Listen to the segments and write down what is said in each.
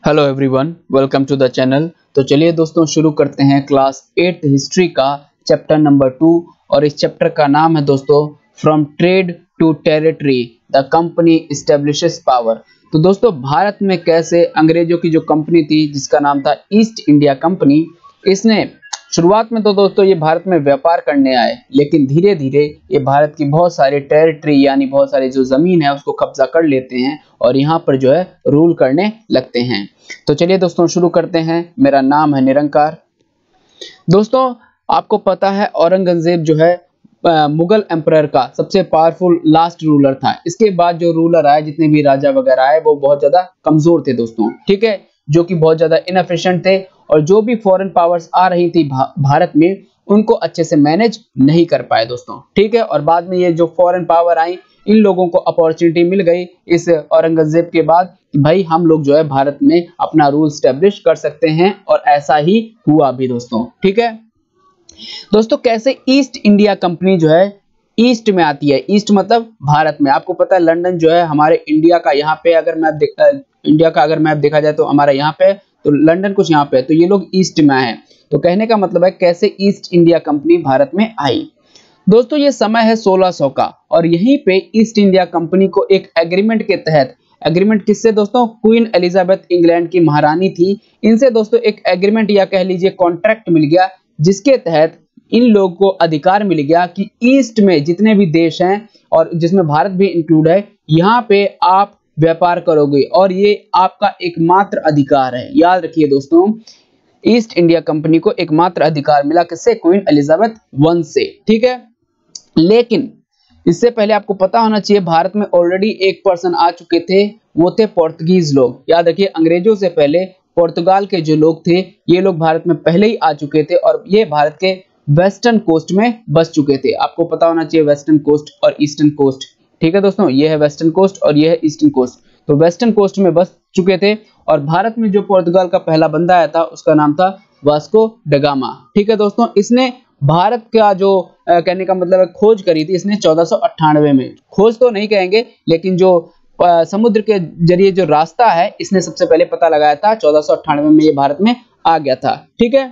Hello everyone, welcome to the channel. तो चलिए दोस्तों शुरू करते हैं क्लास 8 हिस्ट्री का चैप्टर नंबर 2 और इस चैप्टर का नाम है दोस्तों from trade to territory the company establishes power. तो दोस्तों भारत में कैसे अंग्रेजों की जो कंपनी थी जिसका नाम था ईस्ट इंडिया कंपनी, इसने शुरुआत में तो दोस्तों ये भारत में व्यापार करने आए, लेकिन धीरे धीरे ये भारत की बहुत सारी टेरिटरी यानी बहुत सारी जो जमीन है उसको कब्जा कर लेते हैं और यहाँ पर जो है रूल करने लगते हैं। तो चलिए दोस्तों शुरू करते हैं। मेरा नाम है निरंकार। दोस्तों आपको पता है औरंगजेब जो है मुगल एम्परर का सबसे पावरफुल लास्ट रूलर था। इसके बाद जो रूलर आए, जितने भी राजा वगैरह आए, वो बहुत ज्यादा कमजोर थे दोस्तों, ठीक है, जो कि बहुत ज्यादा इनएफिशिएंट थे और जो भी फॉरेन पावर्स आ रही थी भारत में उनको अच्छे से मैनेज नहीं कर पाए दोस्तों, ठीक है। और बाद में ये जो फॉरेन पावर आई, इन लोगों को अपॉर्चुनिटी मिल गई इस औरंगजेब के बाद कि भाई हम लोग जो है भारत में अपना रूल स्टैब्लिश कर सकते हैं, और ऐसा ही हुआ भी दोस्तों, ठीक है। दोस्तों कैसे ईस्ट इंडिया कंपनी जो है ईस्ट में आती है, ईस्ट मतलब भारत में। आपको पता है लंदन जो है हमारे इंडिया का, यहाँ पे अगर मैप देखा जाए तो हमारा यहाँ पे, तो लंदन कुछ यहाँ पे, तो ये लोग ईस्ट में आए। तो कहने का मतलब है कैसे ईस्ट इंडिया कंपनी भारत में आई। दोस्तों ये समय है 1600 का, और यहीं पे ईस्ट इंडिया कंपनी को एक एग्रीमेंट के तहत, एग्रीमेंट किससे दोस्तों, क्वीन एलिजाबेथ इंग्लैंड की महारानी थी, इनसे दोस्तों एक एग्रीमेंट या कह लीजिए कॉन्ट्रैक्ट मिल गया, जिसके तहत इन लोगों को अधिकार मिल गया कि ईस्ट में जितने भी देश हैं और जिसमें भारत भी इंक्लूड है, यहाँ पे आप व्यापार करोगे और ये आपका एकमात्र अधिकार है। याद रखिए दोस्तों, ईस्ट इंडिया कंपनी को एकमात्र अधिकार मिला किससे, क्वीन एलिजाबेथ वन से, ठीक है। लेकिन इससे पहले आपको पता होना चाहिए भारत में ऑलरेडी एक पर्सन आ चुके थे, वो थे पोर्तुगीज लोग। याद रखिए अंग्रेजों से पहले पुर्तगाल के जो लोग थे, ये लोग भारत में पहले ही आ चुके थे और ये भारत के वेस्टर्न कोस्ट में बस चुके थे। आपको पता होना चाहिए वेस्टर्न कोस्ट और ईस्टर्न कोस्ट, ठीक है दोस्तों, ये है वेस्टर्न कोस्ट और ये है ईस्टर्न कोस्ट। तो वेस्टर्न कोस्ट में बस चुके थे और भारत में जो पुर्तगाल का पहला बंदा आया था उसका नाम था वास्को ड गामा, ठीक है दोस्तों। इसने भारत का जो कहने का मतलब है खोज करी थी इसने 1498 में, खोज तो नहीं कहेंगे लेकिन जो समुद्र के जरिए जो रास्ता है इसने सबसे पहले पता लगाया था। 1498 में ये भारत में आ गया था, ठीक है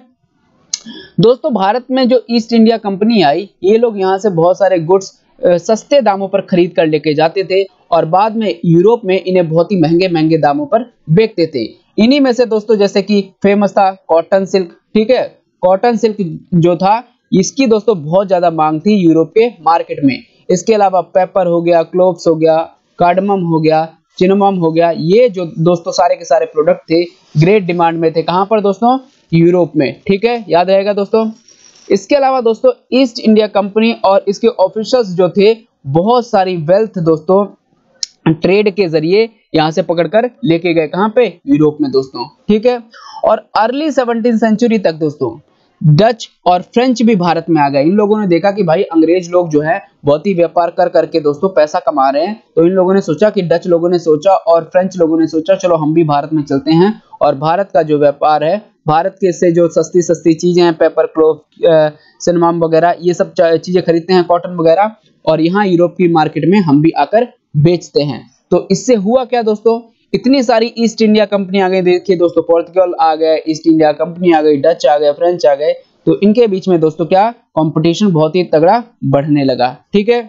दोस्तों। भारत में जो ईस्ट इंडिया कंपनी आई, ये लोग यहाँ से बहुत सारे गुड्स सस्ते दामों पर खरीद कर लेके जाते थे और बाद में यूरोप में इन्हें बहुत ही महंगे महंगे दामों पर बेचते थे। इन्हीं में से दोस्तों जैसे कि फेमस था कॉटन सिल्क, ठीक है। कॉटन सिल्क जो था इसकी दोस्तों बहुत ज्यादा मांग थी यूरोप के मार्केट में। इसके अलावा पेपर हो गया, क्लोव्स हो गया, कार्डमम हो गया, चिनामोम हो गया, ये जो दोस्तों सारे के सारे प्रोडक्ट थे ग्रेट डिमांड में थे। कहां पर दोस्तों, यूरोप में, ठीक है, याद रहेगा दोस्तों। इसके अलावा दोस्तों ईस्ट इंडिया कंपनी और इसके ऑफिसर्स जो थे बहुत सारी वेल्थ दोस्तों ट्रेड के जरिए यहां से पकड़कर लेके गए, कहां पे, यूरोप में दोस्तों, ठीक है। और अर्ली 17वीं सेंचुरी तक दोस्तों डच और फ्रेंच भी भारत में आ गए। इन लोगों ने देखा कि भाई अंग्रेज लोग जो है बहुत ही व्यापार कर करके दोस्तों पैसा कमा रहे हैं, तो इन लोगों ने सोचा कि डच लोगों ने सोचा और फ्रेंच लोगों ने सोचा चलो हम भी भारत में चलते हैं और भारत का जो व्यापार है, भारत के से जो सस्ती सस्ती चीजें हैं, पेपर, क्लोथ, सिनेमाम वगैरह, ये सब चीजें खरीदते हैं, कॉटन वगैरह, और यहाँ यूरोप की मार्केट में हम भी आकर बेचते हैं। तो इससे हुआ क्या दोस्तों, इतनी सारी ईस्ट इंडिया कंपनी आ गई। देखिए दोस्तों पोर्तुगल आ गए, ईस्ट इंडिया कंपनी आ गई, डच आ गए, फ्रेंच आ गए, तो इनके बीच में दोस्तों क्या कंपटीशन बहुत ही तगड़ा बढ़ने लगा, ठीक है।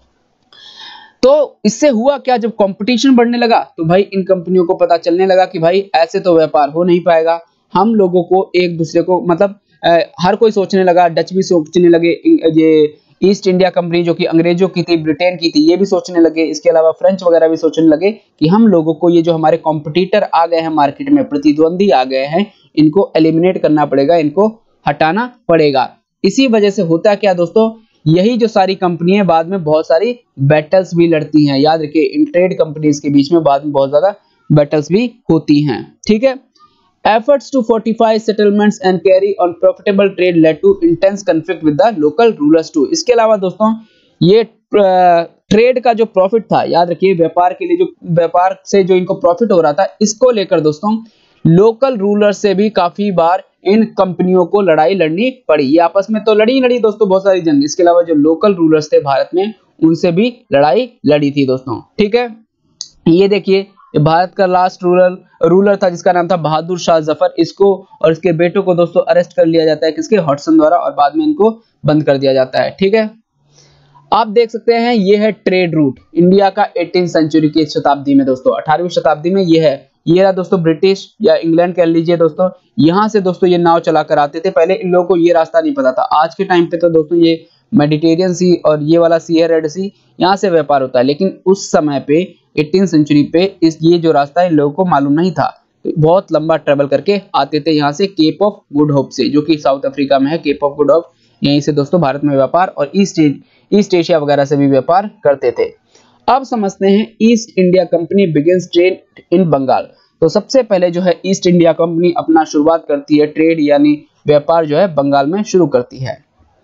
तो इससे हुआ क्या, जब कंपटीशन बढ़ने लगा तो भाई इन कंपनियों को पता चलने लगा कि भाई ऐसे तो व्यापार हो नहीं पाएगा, हम लोगों को एक दूसरे को मतलब हर कोई सोचने लगा, डच भी सोचने लगे, ये ईस्ट इंडिया कंपनी जो कि अंग्रेजों की थी, ब्रिटेन की थी, ये भी सोचने लगे, इसके अलावा फ्रेंच वगैरह भी सोचने लगे कि हम लोगों को ये जो हमारे कॉम्पिटिटर आ गए हैं मार्केट में, प्रतिद्वंदी आ गए हैं, इनको एलिमिनेट करना पड़ेगा, इनको हटाना पड़ेगा। इसी वजह से होता क्या दोस्तों, यही जो सारी कंपनी है बाद में बहुत सारी बैटल्स भी लड़ती हैं। याद रखिए इन ट्रेड कंपनीज के बीच में बाद में बहुत ज्यादा बैटल्स भी होती हैं, ठीक है। Efforts to fortify settlements and carry on profitable trade led to intense conflict with the local rulers too। इसके अलावा दोस्तों ये ट्रेड का जो प्रॉफिट था, याद रखिए व्यापार के लिए जो व्यापार से जो इनको प्रॉफिट हो रहा था, इसको लेकर दोस्तों लोकल रूलर से भी काफी बार इन कंपनियों को लड़ाई लड़नी पड़ी। ये आपस में तो लड़ी दोस्तों बहुत सारी जंग, इसके अलावा जो लोकल रूलर्स थे भारत में उनसे भी लड़ाई लड़ी थी दोस्तों, ठीक है। ये देखिए ये भारत का लास्ट रूलर था जिसका नाम था बहादुर शाह जफर। इसको और इसके बेटों को दोस्तों अरेस्ट कर लिया जाता है किसके, हॉटसन द्वारा, और बाद में इनको बंद कर दिया जाता है। ठीक है, आप देख सकते हैं ये है ट्रेड रूट इंडिया का 18वीं सेंचुरी की शताब्दी में दोस्तों, 18वीं शताब्दी में ये है। ये रहा दोस्तों ब्रिटिश या इंग्लैंड कह लीजिए दोस्तों, यहाँ से दोस्तों ये नाव चला कर आते थे। पहले इन लोगों को ये रास्ता नहीं पता था। आज के टाइम पे तो दोस्तों ये मेडिटेरियन सी और ये वाला सी है रेड सी, यहाँ से व्यापार होता है, लेकिन उस समय पे 18वीं सेंचुरी पे ये जो रास्ता इन लोगों को मालूम नहीं था। बहुत लंबा ट्रेवल करके आते थे यहाँ से केप ऑफ गुड होप से, जो कि साउथ अफ्रीका में है केप ऑफ गुड होप। यहीं से दोस्तों भारत में व्यापार और ईस्ट एशिया वगैरह से भी व्यापार करते थे। अब समझते हैं East India Company begins trade in Bengal. तो सबसे पहले जो है ईस्ट इंडिया कंपनी अपना शुरुआत करती है ट्रेड यानी व्यापार जो है बंगाल में शुरू करती है।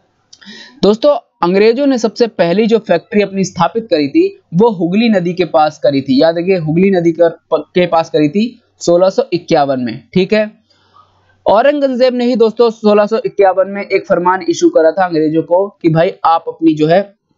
दोस्तों अंग्रेजों ने सबसे पहली जो फैक्ट्री अपनी स्थापित करी थी वो हुगली नदी के पास करी थी। याद रखिए हुगली नदी के पास करी थी 1651 में। ठीक है, औरंगजेब ने ही दोस्तों 1651 में एक फरमान इशू करा था अंग्रेजों को कि भाई आप अपनी जो है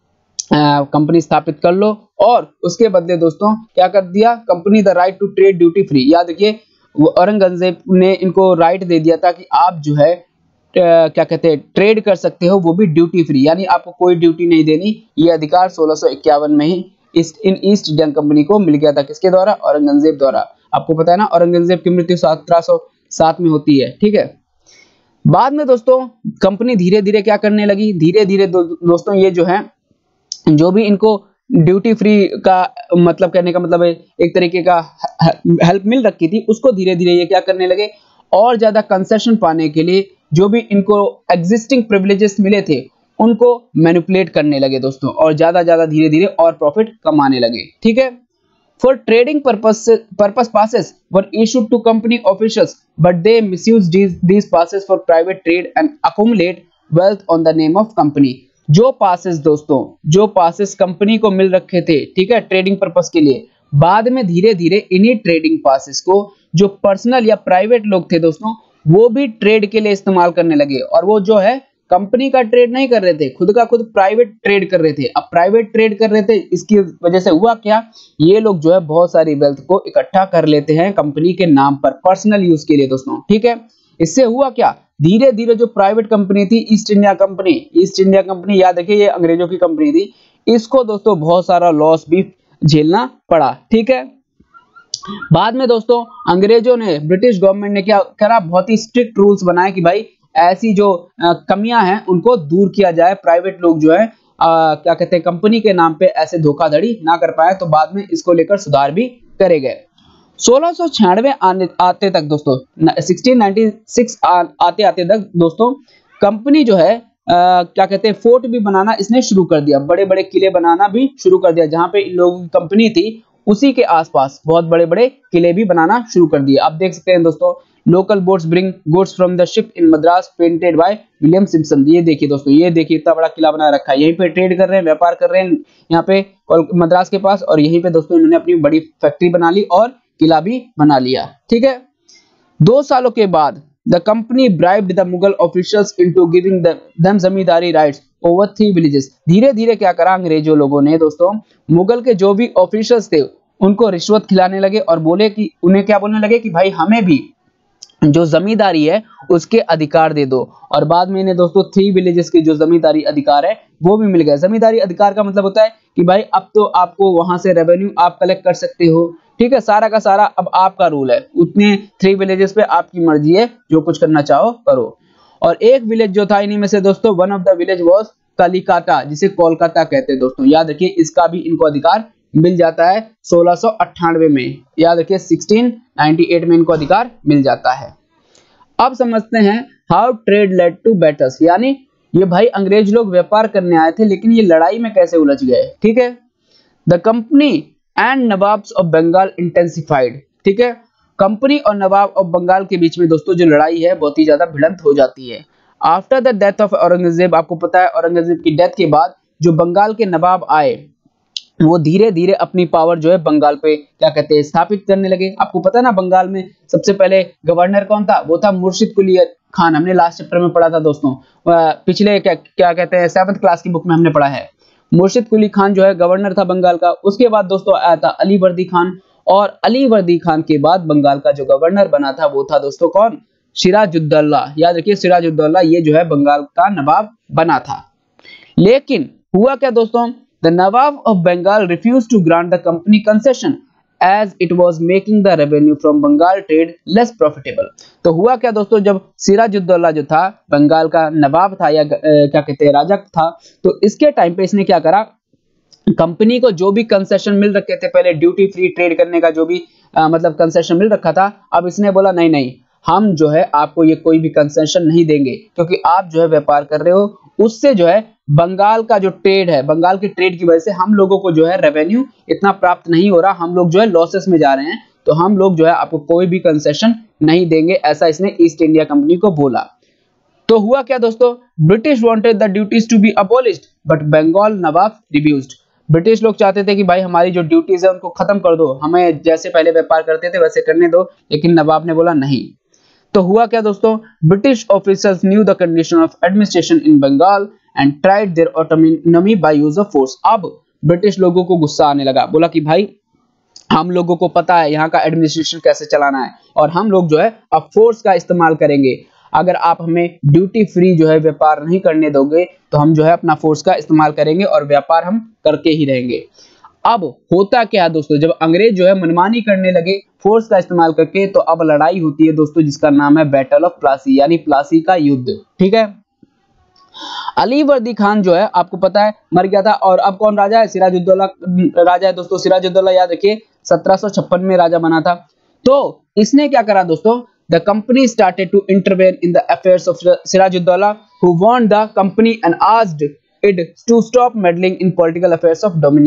कंपनी स्थापित कर लो, और उसके बदले दोस्तों क्या कर दिया, company the right to trade duty free. याद रखिए औरंगजेब ने इनको राइट दे दिया था कि आप जो है क्या कहते हैं ट्रेड कर सकते हो, वो भी ड्यूटी फ्री, यानी आपको कोई ड्यूटी नहीं देनी। ये अधिकार 1651 में ही ईस्ट इंडियन कंपनी को मिल गया था। किसके द्वारा, औरंगजेब द्वारा। आपको पता है ना औरंगजेब की मृत्यु 1707 में होती है। ठीक है, बाद में दोस्तों कंपनी धीरे धीरे क्या करने लगी, धीरे धीरे दोस्तों ये जो है जो भी इनको ड्यूटी फ्री का मतलब कहने का मतलब है एक तरीके का हेल्प मिल रखी थी, उसको धीरे धीरे ये क्या करने लगे, और ज्यादा कंसेशन पाने के लिए जो भी इनको एग्जिस्टिंग प्रिविलेजेस मिले थे उनको मैनिपुलेट करने लगे दोस्तों, और ज्यादा धीरे धीरे और प्रॉफिट कमाने लगे। ठीक है, for trading purpose passes were issued to company officials but they misuse these passes for private trade and accumulate wealth on the name of company. जो पासेस दोस्तों, जो पासेस कंपनी को मिल रखे थे, ठीक है, ट्रेडिंग पर्पस के लिए, बाद में धीरे धीरे इन्हीं ट्रेडिंग पासेस को जो पर्सनल या प्राइवेट लोग थे दोस्तों वो भी ट्रेड के लिए इस्तेमाल करने लगे, और वो जो है कंपनी का ट्रेड नहीं कर रहे थे, खुद का खुद प्राइवेट ट्रेड कर रहे थे। अब प्राइवेट ट्रेड कर रहे थे, इसकी वजह से हुआ क्या, ये लोग जो है बहुत सारी वेल्थ को इकट्ठा कर लेते हैं कंपनी के नाम पर पर्सनल यूज के लिए दोस्तों। ठीक है, इससे हुआ क्या, धीरे धीरे जो प्राइवेट कंपनी थी ईस्ट इंडिया कंपनी याद रखिए ये अंग्रेजों की कंपनी थी, इसको दोस्तों बहुत सारा लॉस भी झेलना पड़ा। ठीक है, बाद में दोस्तों अंग्रेजों ने, ब्रिटिश गवर्नमेंट ने क्या करा, बहुत ही स्ट्रिक्ट रूल्स बनाए कि भाई ऐसी जो कमियां हैं उनको दूर किया जाए, प्राइवेट लोग जो है क्या कहते हैं कंपनी के नाम पे ऐसे धोखाधड़ी ना कर पाए। तो बाद में इसको लेकर सुधार भी करे गए। 1696 आते तक दोस्तों, 1696 आते तक दोस्तों कंपनी जो है क्या कहते हैं फोर्ट भी बनाना इसने शुरू कर दिया, बड़े बड़े किले बनाना भी शुरू कर दिया। जहां पे इन लोगों की कंपनी थी उसी के आसपास बहुत बड़े बड़े किले भी बनाना शुरू कर दिए। आप देख सकते हैं दोस्तों, local boats bring goods from the ship in Madras painted by William Simpson. ये देखिए दोस्तों, ये देखिए इतना बड़ा किला बना रखा है, यहीं पे ट्रेड कर रहे हैं, व्यापार कर रहे हैं यहाँ पे मद्रास के पास, और यहीं पे दोस्तों इन्होंने अपनी बड़ी फैक्ट्री बना ली और किला भी बना लिया। ठीक है, 2 सालों के बाद the company bribed the Mughal officials into giving them zamindari rights over 3 villages. धीरे धीरे क्या करा अंग्रेजों लोगों ने दोस्तों, मुगल के जो भी ऑफिशियल्स थे उनको रिश्वत खिलाने लगे, और बोले कि उन्हें क्या बोलने लगे कि भाई हमें भी जो जमींदारी है उसके अधिकार दे दो। और बाद में इन्हें दोस्तों 3 विलेजेस के जो जमींदारी अधिकार है वो भी मिल गए। जमींदारी अधिकार का मतलब होता है कि भाई अब तो आपको वहां से रेवेन्यू आप कलेक्ट कर सकते हो। ठीक है, सारा का सारा अब आपका रूल है, उतने 3 विलेजेस पे आपकी मर्जी है, जो कुछ करना चाहो करो। और एक विलेज जो था इन्हीं में से दोस्तों, one of the village was Kalikata, जिसे कोलकाता कहते हैं दोस्तों। याद रखिए इसका भी इनको अधिकार मिल जाता है 1698 में। याद रखिए 1698 में इनको अधिकार मिल जाता है। अब समझते हैं how trade led to battles, यानी ये भाई अंग्रेज लोग व्यापार करने आए थे लेकिन ये लड़ाई में कैसे उलझ गए। ठीक है, the company and nawabs of Bengal intensified. ठीक है, कंपनी और नवाब ऑफ बंगाल के बीच में दोस्तों जो लड़ाई है बहुत ही ज्यादा भिड़ंत हो जाती है। After the death of Aurangzeb, आपको पता है औरंगजेब की डेथ के बाद जो बंगाल के नवाब आए वो धीरे धीरे अपनी पावर जो है बंगाल पे क्या कहते हैं स्थापित करने लगे। आपको पता है ना बंगाल में सबसे पहले गवर्नर कौन था, वो था मुर्शिद कुली खान। हमने लास्ट चैप्टर में पढ़ा था दोस्तों, पिछले क्या कहते हैं 7th क्लास की बुक में हमने पढ़ा है। मुर्शिद कुली खान जो है गवर्नर था बंगाल का। उसके बाद दोस्तों आया था अली वर्दी खान, और अली वर्दी खान के बाद बंगाल का जो गवर्नर बना था वो था दोस्तों कौन, सिराजुद्दौला। याद रखिए सिराजुद्दौला ये जो है बंगाल का नवाब बना था। लेकिन हुआ क्या दोस्तों, the nawab of Bengal refuse to grant the company concession as it was making the revenue from Bengal trade less profitable। तो हुआ क्या दोस्तों, जब सिराजुद्दौला जो था बंगाल का नवाब था या क्या कहते हैं राजा था, तो इसके टाइम पे इसने क्या करा, कंपनी को जो भी कंसेशन मिल रखे थे पहले, ड्यूटी फ्री ट्रेड करने का जो भी मतलब कंसेशन मिल रखा था, अब इसने बोला नहीं नहीं, हम जो है आपको ये कोई भी कंसेशन नहीं देंगे, क्योंकि आप जो है व्यापार कर रहे हो, उससे जो है बंगाल का जो ट्रेड है, बंगाल की ट्रेड की वजह से हम लोगों को जो है रेवेन्यू इतना प्राप्त नहीं हो रहा, हम लोग जो है लॉसेस में जा रहे हैं, तो हम लोग जो है आपको कोई भी कंसेशन नहीं देंगे, ऐसा इसने ईस्ट इंडिया कंपनी को बोला। तो हुआ क्या दोस्तों, British wanted the duties to be abolished but Bengal nawab reduced. British लोग चाहते थे कि भाई हमारी जो ड्यूटीज है उनको खत्म कर दो, हमें जैसे पहले व्यापार करते थे वैसे करने दो, लेकिन नवाब ने बोला नहीं। तो हुआ क्या दोस्तों, British officers knew the condition of administration in Bengal and tried their autonomy by use of force. अब ब्रिटिश लोगों को गुस्सा आने लगा, बोला कि भाई हम लोगों को पता है यहाँ का एडमिनिस्ट्रेशन कैसे चलाना है, और हम लोग जो है अब फोर्स का इस्तेमाल करेंगे, अगर आप हमें ड्यूटी फ्री जो है व्यापार नहीं करने दोगे तो हम जो है अपना फोर्स का इस्तेमाल करेंगे और व्यापार हम करके ही रहेंगे। अब होता क्या है दोस्तों, जब अंग्रेज जो है मनमानी करने लगे फोर्स का इस्तेमाल करके, तो अब लड़ाई होती है दोस्तों जिसका नाम है बैटल ऑफ प्लासी, यानी प्लासी का युद्ध। ठीक है, अली वर्दी खान जो है आपको पता है मर गया था, और अब कौन राजा है, सिराजुद्दौला राजा है दोस्तों। सिराजुद्दौला याद रखिए 1756 में राजा बना था। तो इसने क्या करा दोस्तों, the company started to intervene in the affairs of Sirajuddaulah, who warned the company and asked it to stop meddling in political affairs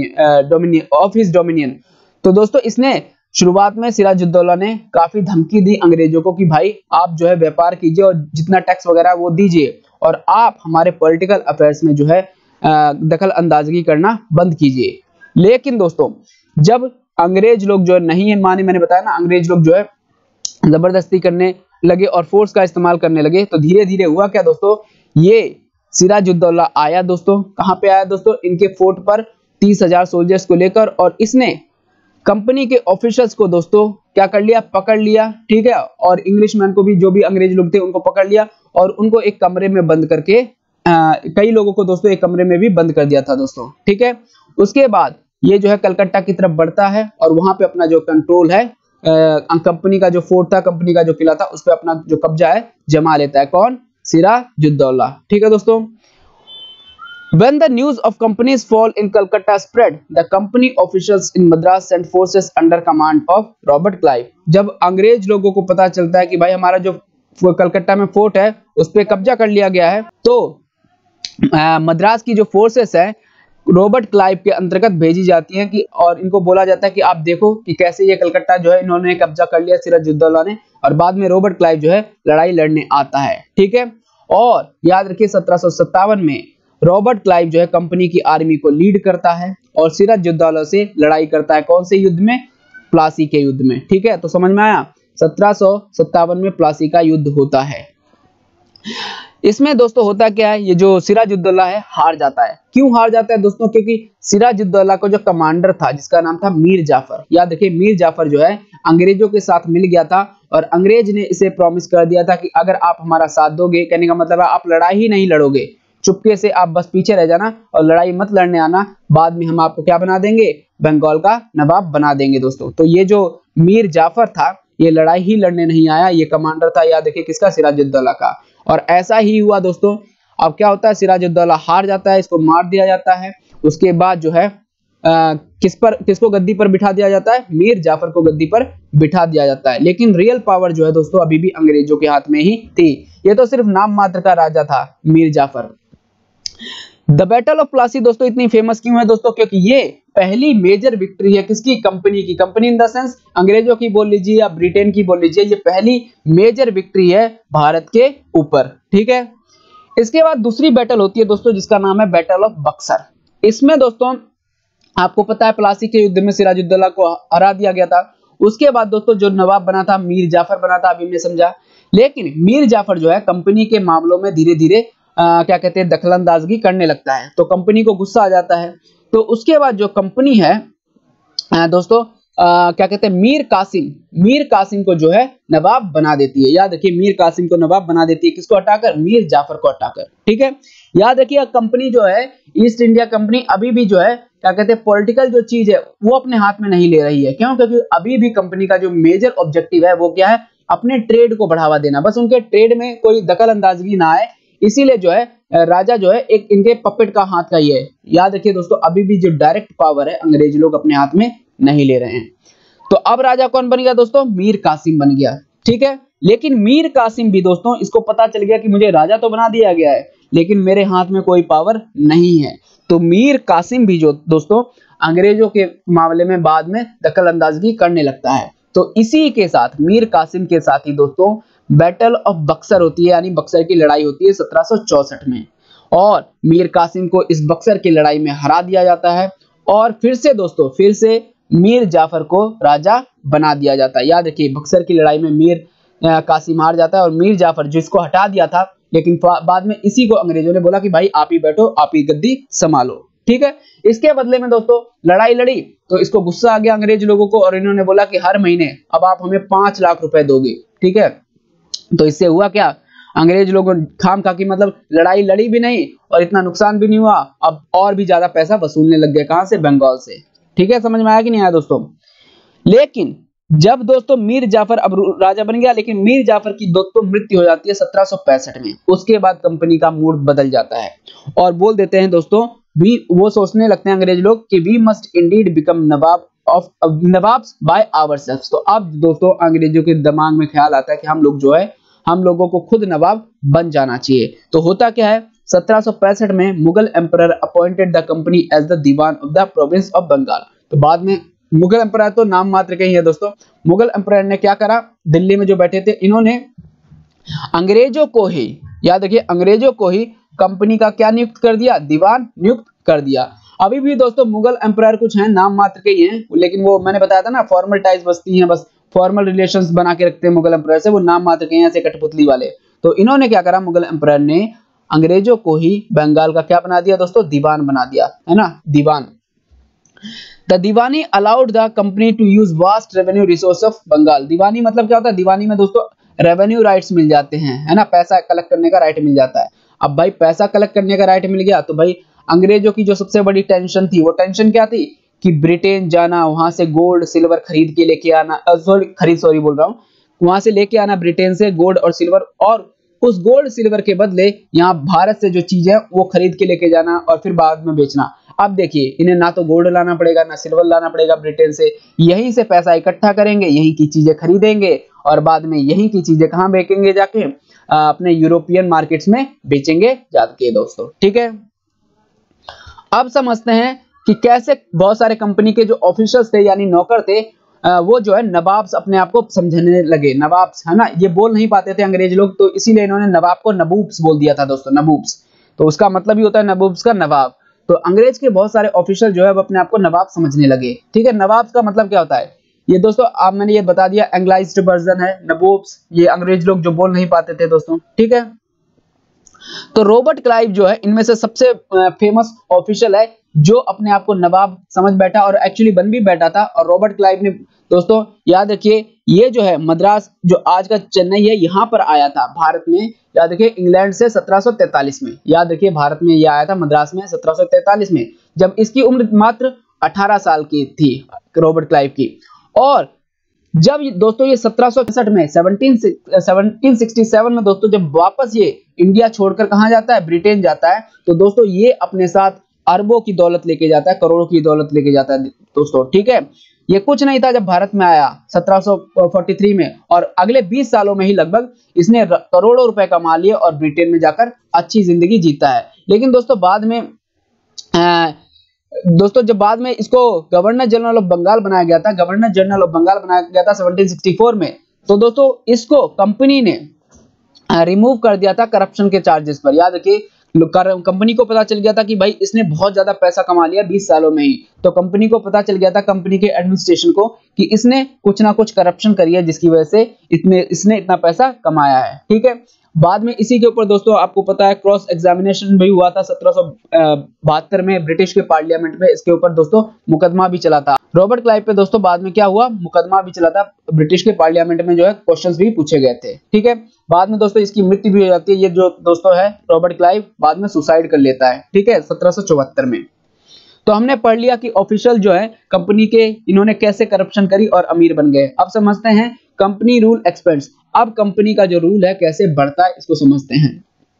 of his dominion। तो दोस्तों इसने शुरुआत में सिराजुद्दौला ने काफी धमकी दी अंग्रेजों को कि भाई आप जो है व्यापार कीजिए और जितना टैक्स वगैरह वो दीजिए, और आप हमारे पॉलिटिकल अफेयर्स में जो है दखल अंदाजगी करना बंद कीजिए। लेकिन दोस्तों जब अंग्रेज लोग जो है नहीं माने, मैंने बताया ना अंग्रेज लोग जो है जबरदस्ती करने लगे और फोर्स का इस्तेमाल करने लगे, तो धीरे धीरे हुआ क्या दोस्तों, ये सिराजुद्दौला आया दोस्तों, कहां पे आया दोस्तों, इनके फोर्ट पर 30,000 सोल्जर्स को लेकर, और इसने कंपनी के ऑफिसर्स को दोस्तों क्या कर लिया, पकड़ लिया। ठीक है, और इंग्लिशमैन को भी, जो भी अंग्रेज लोग थे उनको पकड़ लिया और उनको एक कमरे में बंद करके, कई लोगों को दोस्तों एक कमरे में भी बंद कर दिया था दोस्तों। ठीक है, उसके बाद ये जो है कलकत्ता की तरफ बढ़ता है और वहां पे अपना जो कंट्रोल है, कंपनी का जो फोर्ट था, कंपनी का जो किला था, उस पे अपना जो कब्जा है जमा लेता है, कौन, सिराजुद्दौला। ठीक है दोस्तों, when the news of company's fall in Calcutta spread, the company officials in Madras sent forces under command of Robert Clive। जब अंग्रेज लोगों को पता चलता है कि भाई हमारा जो कलकत्ता में फोर्ट है उस पे कब्जा कर लिया गया है, तो मद्रास की जो फोर्सेस है रॉबर्ट क्लाइव के अंतर्गत भेजी जाती हैं कि, और इनको बोला जाता है कि आप देखो कि कैसे ये कलकत्ता जो है इन्होंने कब्जा कर लिया सिराजुद्दौला ने, और बाद में रॉबर्ट क्लाइव जो है लड़ाई लड़ने आता है। ठीक है, और याद रखिए 1757 में रॉबर्ट क्लाइव जो है कंपनी की आर्मी को लीड करता है और सिराजुद्दौला से लड़ाई करता है, कौन से युद्ध में, प्लासी के युद्ध में। ठीक है, तो समझ में आया, 1757 में प्लासी का युद्ध होता है। इसमें दोस्तों होता क्या है, ये जो सिराजुद्दौला है हार जाता है। क्यों हार जाता है दोस्तों, क्योंकि सिराजुद्दौला को जो कमांडर था जिसका नाम था मीर जाफर, याद रखिए मीर जाफर जो है अंग्रेजों के साथ मिल गया था, और अंग्रेज ने इसे प्रॉमिस कर दिया था कि अगर आप हमारा साथ दोगे, कहने का मतलब है आप लड़ाई ही नहीं लड़ोगे, चुपके से आप बस पीछे रह जाना और लड़ाई मत लड़ने आना, बाद में हम आपको क्या बना देंगे, बंगाल का नवाब बना देंगे दोस्तों। तो ये जो मीर जाफर था ये लड़ाई ही लड़ने नहीं आया, ये कमांडर था, याद रखिए किसका, सिराजुद्दौला का। और ऐसा ही हुआ दोस्तों। अब क्या होता है, सिराजुद्दौला हार जाता है, इसको मार दिया जाता है। उसके बाद जो है किसको गद्दी पर बिठा दिया जाता है, मीर जाफर को गद्दी पर बिठा दिया जाता है। लेकिन रियल पावर जो है दोस्तों अभी भी अंग्रेजों के हाथ में ही थी, ये तो सिर्फ नाम मात्र का राजा था Mir Jafar. The battle of Plassey दोस्तों इतनी फेमस क्यों है दोस्तों, क्योंकि ये पहली मेजर विक्ट्री है किसकी, कंपनी की। कंपनी इन द सेंस अंग्रेजों की बोल लीजिए या ब्रिटेन की बोल लीजिए, ये पहली मेजर विक्ट्री है भारत के ऊपर। ठीक है, इसके बाद दूसरी बैटल होती है दोस्तों जिसका नाम है बैटल ऑफ बक्सर। इसमें दोस्तों आपको पता है प्लासी के युद्ध में सिराजुद्दौला को हरा दिया गया था। उसके बाद दोस्तों जो नवाब बना था मीर जाफर बना था, अभी हमने समझा। लेकिन मीर जाफर जो है कंपनी के मामलों में धीरे धीरे क्या कहते हैं, दखलंदाजगी करने लगता है, तो कंपनी को गुस्सा आ जाता है। तो उसके बाद जो कंपनी है दोस्तों क्या कहते हैं मीर कासिम को जो है नवाब बना देती है। याद रखिए मीर कासिम को नवाब बना देती है, किसको हटाकर? मीर जाफर को हटाकर। ठीक है, याद रखिए कंपनी जो है ईस्ट इंडिया कंपनी अभी भी जो है क्या कहते हैं पॉलिटिकल जो चीज है वो अपने हाथ में नहीं ले रही है। क्यों? क्योंकि अभी भी कंपनी का जो मेजर ऑब्जेक्टिव है वो क्या है? अपने ट्रेड को बढ़ावा देना, बस उनके ट्रेड में कोई दखल अंदाजगी ना आए, इसीलिए जो है राजा जो है एक इनके पपेट का हाथ का ही है। याद रखिए दोस्तों अभी भी जो डायरेक्ट पावर है अंग्रेज लोग अपने हाथ में नहीं ले रहे हैं। तो अब राजा कौन बन गया दोस्तों? मीर कासिम बन गया। ठीक है, लेकिन मीर कासिम भी दोस्तों इसको पता चल गया कि मुझे राजा तो बना दिया गया है लेकिन मेरे हाथ में कोई पावर नहीं है। तो मीर कासिम भी जो दोस्तों अंग्रेजों के मामले में बाद में दखल अंदाजगी करने लगता है। तो इसी के साथ मीर कासिम के साथ ही दोस्तों बैटल ऑफ बक्सर होती है, यानी बक्सर की लड़ाई होती है 1764 में, और मीर कासिम को इस बक्सर की लड़ाई में हरा दिया जाता है और फिर से मीर जाफर को राजा बना दिया जाता है। याद रखिए बक्सर की लड़ाई में मीर कासिम हार जाता है और मीर जाफर जिसको हटा दिया था, लेकिन बाद में इसी को अंग्रेजों ने बोला कि भाई आप ही बैठो, आप ही गद्दी संभालो। ठीक है, इसके बदले में दोस्तों लड़ाई लड़ी तो इसको गुस्सा आ गया अंग्रेज लोगों को और इन्होंने बोला कि हर महीने अब आप हमें 5 लाख रुपए दोगे। ठीक है, तो इससे हुआ क्या? अंग्रेज लोगों खाम खा की मतलब लड़ाई लड़ी भी नहीं और इतना नुकसान भी नहीं हुआ, अब और भी ज्यादा पैसा वसूलने लग गए। कहां से? बंगाल से। ठीक है, समझ में आया कि नहीं आया दोस्तों? लेकिन जब दोस्तों मीर जाफर अब राजा बन गया, लेकिन मीर जाफर की दोस्तों मृत्यु हो जाती है 1765 में। उसके बाद कंपनी का मूड बदल जाता है और बोल देते हैं दोस्तों वो सोचने लगते हैं अंग्रेज लोग कि we must indeed become nawabs by ourselves. तो अब दोस्तों अंग्रेजों के दिमाग में ख्याल आता है कि हम लोगों को खुद नवाब बन जाना चाहिए। तो होता क्या है 1765 में Mughal emperor appointed the company as the diwan of the province of Bengal. तो बाद में मुगल एम्परर तो नाम मात्र के ही है दोस्तों, मुगल एम्परर ने क्या करा? दिल्ली में जो बैठे थे इन्होंने अंग्रेजों को ही, याद रखिए अंग्रेजों को ही कंपनी का क्या नियुक्त कर दिया? दीवान नियुक्त कर दिया। अभी भी दोस्तों मुगल एम्परर कुछ हैं नाम मात्र के ही हैं, लेकिन वो मैंने बताया था ना फॉर्मल टाइज बसती हैं, बस फॉर्मल रिलेशंस बना के रखते हैं मुगल एम्परर से, वो नाम मात्र के हैं ऐसे कठपुतली वाले। तो इन्होंने क्या करा? मुगल एम्परर ने अंग्रेजों को ही बंगाल का क्या बना दिया दोस्तों? दीवान बना दिया, है ना, दीवान। The diwani allowed the company to use vast revenue resource of Bengal. दीवानी मतलब क्या होता है? दीवानी में दोस्तों रेवेन्यू राइट्स मिल जाते हैं, है ना, पैसा कलेक्ट करने का राइट मिल जाता है। अब भाई पैसा कलेक्ट करने का राइट मिल गया तो भाई अंग्रेजों की जो सबसे बड़ी टेंशन थी, वो टेंशन क्या थी? कि ब्रिटेन जाना, वहां से गोल्ड सिल्वर खरीद के लेके आना, वहां से लेके आना ब्रिटेन से गोल्ड और सिल्वर, और उस गोल्ड सिल्वर के बदले यहाँ भारत से जो चीजें वो खरीद के लेके जाना और फिर बाद में बेचना। अब देखिए इन्हें ना तो गोल्ड लाना पड़ेगा ना सिल्वर लाना पड़ेगा ब्रिटेन से, यहीं से पैसा इकट्ठा करेंगे, यहीं की चीजें खरीदेंगे और बाद में यहीं की चीजें कहाँ बेचेंगे? जाके अपने यूरोपियन मार्केट्स में बेचेंगे जाके दोस्तों। ठीक है, अब समझते हैं कि कैसे बहुत सारे कंपनी के जो ऑफिसर्स थे यानी नौकर थे वो जो है नवाब्स अपने आप को समझने लगे। नवाब्स, है ना, ये बोल नहीं पाते थे अंग्रेज लोग, तो इसीलिए इन्होंने नवाब को नबूब्स बोल दिया था दोस्तों, नबूब्स। तो उसका मतलब ही होता है नबूब्स का नवाब। तो अंग्रेज के बहुत सारे ऑफिसर जो है वो अपने आप को नवाब समझने लगे। ठीक है, नवाब का मतलब क्या होता है ये दोस्तों आप मैंने ये बता दिया, एंग्लाइज्ड वर्जन है नबूब्स, ये अंग्रेज लोग जो बोल नहीं पाते थे दोस्तों। ठीक है, तो रॉबर्ट क्लाइव जो है इनमें से सबसे फेमस ऑफिशियल है जो अपने आप को नवाब समझ बैठा और एक्चुअली बन भी बैठा था। और रॉबर्ट क्लाइव ने दोस्तों याद रखिए ये जो है मद्रास जो आज का चेन्नई है यहाँ पर आया था भारत में, याद रखिए इंग्लैंड से 1743 में, याद रखिए भारत में ये आया था मद्रास में 1743 में, जब इसकी उम्र मात्र 18 साल की थी रॉबर्ट क्लाइव की। और जब दोस्तों ये 1767 में 1767 में दोस्तों जब वापस ये इंडिया छोड़कर कहां जाता है? ब्रिटेन जाता है। तो दोस्तों ये अपने साथ अरबों की दौलत लेके जाता है, करोड़ों की दौलत लेके जाता है दोस्तों। ठीक है, ये कुछ नहीं था जब भारत में आया 1743 में, और अगले 20 सालों में ही लगभग इसने करोड़ों रुपए कमा लिए और ब्रिटेन में जाकर अच्छी जिंदगी जीता है। लेकिन दोस्तों बाद में जब बाद में इसको गवर्नर जनरल ऑफ बंगाल बनाया गया था, 1764 में, तो दोस्तों इसको कंपनी ने रिमूव कर दिया था करप्शन के चार्जेस पर। याद रखिए कंपनी को पता चल गया था कि भाई इसने बहुत ज्यादा पैसा कमा लिया 20 सालों में ही, तो कंपनी को पता चल गया था, कंपनी के एडमिनिस्ट्रेशन को, कि इसने कुछ ना कुछ करप्शन करी है जिसकी वजह से इसने इतना पैसा कमाया है। ठीक है, बाद में इसी के ऊपर दोस्तों आपको पता है क्रॉस एग्जामिनेशन भी हुआ था 1772 में ब्रिटिश के पार्लियामेंट में। इसके ऊपर दोस्तों मुकदमा भी चला था। रॉबर्ट क्लाइव पे दोस्तों बाद में क्या हुआ, मुकदमा भी चला था, ब्रिटिश के पार्लियामेंट में जो है क्वेश्चंस भी पूछे गए थे। ठीक है, बाद में दोस्तों इसकी मृत्यु भी हो जाती है। ये जो दोस्तों है रॉबर्ट क्लाइव बाद में सुसाइड कर लेता है। ठीक है, 1774 में। तो हमने पढ़ लिया कि ऑफिशियल जो है कंपनी के इन्होंने कैसे करप्शन करी और अमीर बन गए। अब समझते हैं कंपनी रूल एक्सपेंड्स। अब कंपनी का जो रूल है कैसे बढ़ता है इसको समझते हैं।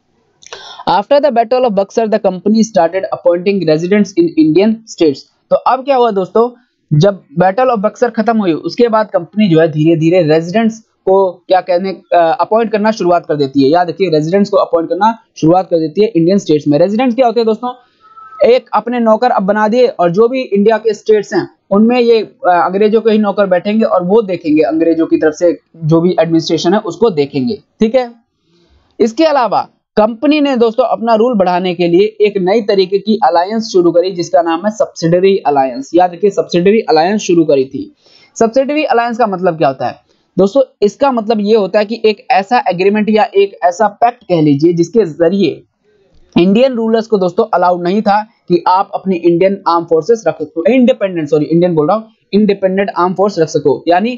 After the battle of Buxar the company started appointing residents in Indian states. तो अब क्या हुआ दोस्तों, जब बैटल ऑफ बक्सर खत्म हुई उसके बाद कंपनी जो है धीरे धीरे रेजिडेंट्स को क्या कहने अपॉइंट करना शुरुआत कर देती है। याद रखिए रेजिडेंट्स को अपॉइंट करना शुरुआत कर देती है इंडियन स्टेट्स में। रेजिडेंट्स क्या होते हैं दोस्तों, एक अपने नौकर अब बना दिए और जो भी इंडिया के स्टेट्स हैं उनमें ये अंग्रेजों के ही नौकर बैठेंगे और वो देखेंगे अंग्रेजों की तरफ से जो भी एडमिनिस्ट्रेशन है उसको देखेंगे। ठीक है, इसके अलावा कंपनी ने दोस्तों अपना रूल बढ़ाने के लिए एक नई तरीके की अलायंस शुरू करी जिसका नाम है सब्सिडरी अलायंस। याद रखिए सब्सिडरी अलायंस शुरू करी थी। सब्सिडरी अलायंस का मतलब क्या होता है दोस्तों, इसका मतलब ये होता है कि एक ऐसा एग्रीमेंट या एक ऐसा पैक्ट कह लीजिए जिसके जरिए इंडियन रूलर्स को दोस्तों अलाउड नहीं था कि आप अपनी इंडियन आर्म फोर्सेस रख सको, इंडिपेंडेंट आर्म फोर्स रख सको। यानी